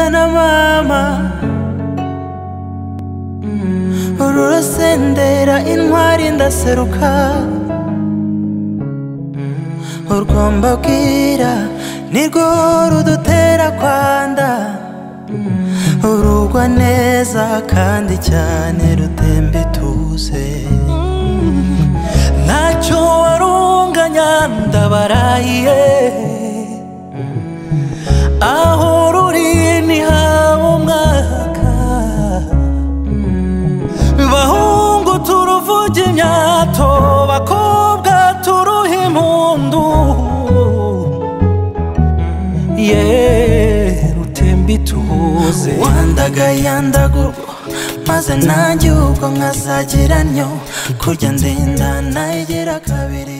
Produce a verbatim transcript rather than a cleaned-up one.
data na mama ururasendera intwari ndaseruka urwomba bwira nirwo rudutera kwanda urugwa neza kandi cyane rutemba ituze ntacyo warunganya ndabarahiye aho ruri ni haba umwaka bahungu turuvuga imyato bakobwa turuha impundu yeah rutemba ituze wandaga yandagurwa maze nanjye ubwo nkazagira ntyo kurya ndenda nayigira kabiri